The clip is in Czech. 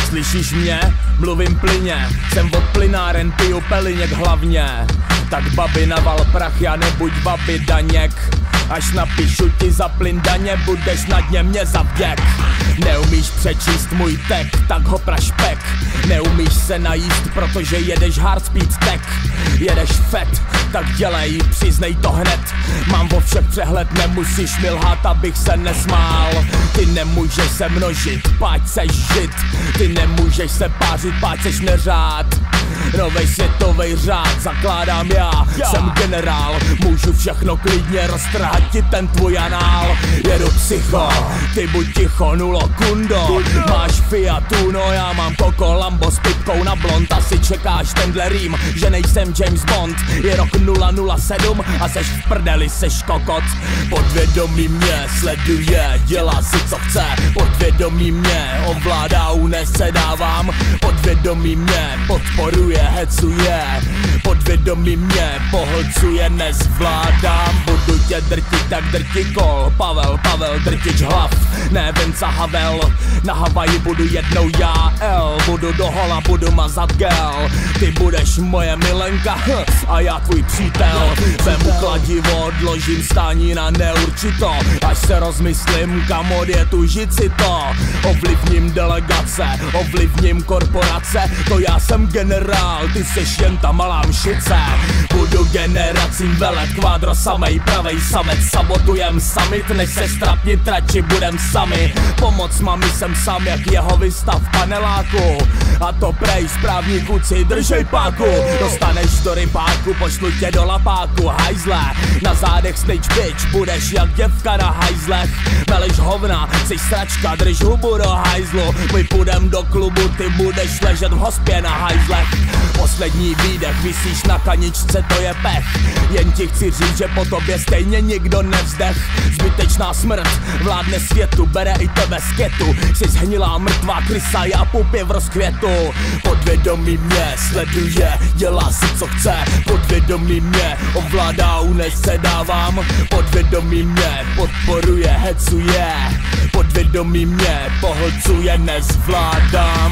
Slyšíš mě? Mluvím plyně, jsem od plynáren, piju peliněk hlavně. Tak babi naval prach, já nebuď babi Daněk. Až napíšu ti za plyn daně, budeš na dně mě za vděk. Neumíš přečíst můj tek, tak ho prašpek. Neumíš se najíst, protože jedeš hard speed tech. Jedeš fet, tak dělej, přiznej to hned. Mám o všech přehled, nemusíš mi lhát, abych se nesmál. Ty nemůžeš se množit, páč seš žit. Ty nemůžeš se pářit, páč seš neřád. Novej světovej řád zakládám já. Jsem generál, můžu všechno klidně roztrhat ti ten tvůj anál. Jedu psycho, ty buď ticho, nulo kundo. Máš Fiat Uno, já mám Coco Lambo s pipkou na blond. Asi čekáš tenhle rým, že nejsem James Bond. Je rok 007 a seš v prdeli, seš kokot. Podvědomí mě sleduje, dělá si co chce. Podvědomí mě ovládá, unesedávám. Podvědomí mě podporuje, hecuje. Podvědomí mě pohlcuje, nezvládám. Budu tě drtit, tak drti kol. Pavel, drtič hlav. Ne Vince Havel. Na Havaji budu jednou já, L. Budu do hola, budu mazat gel. Ty budeš moje milenka, a já tvůj přítel. Vemu kladivo, odložím stání na neurčito. Až se rozmyslím, kam odjetu, žít si to. Ovlivním delegace, ovlivním korporace. To já jsem generál, ty seš jen ta malá mšice. Budu generacím velet, kvádro samej, pravej samec. Sabotujem summit, než se strapnit radši budem sami. Pomoc mami jsem sám jak jeho vystav paneláku. A to prej správní kuci, držej páku. Dostaneš do rybáku, pošlu tě do lapáku. Hajzle, na zádech stage bitch, budeš jak děvka na hajzlech. Meleš hovna, jsi sračka, drž hubu do hajzlu. My půjdem do klubu, ty budeš ležet v hospě na hajzlech. Poslední výdech, visíš na kaničce, to je pech. Jen ti chci říct, že po tobě stejně nikdo nevzdech. Zbytečná smrt vládne světu, bere i tebe z ketu. Jsi zhnilá mrtvá krysa, já pupě v rozkvětu. Podvědomí mě sleduje, dělá si co chce. Podvědomí mě ovládá, unesedávám. Podvědomí mě podporuje, hecuje. Podvědomí mě pohlcuje, nezvládám.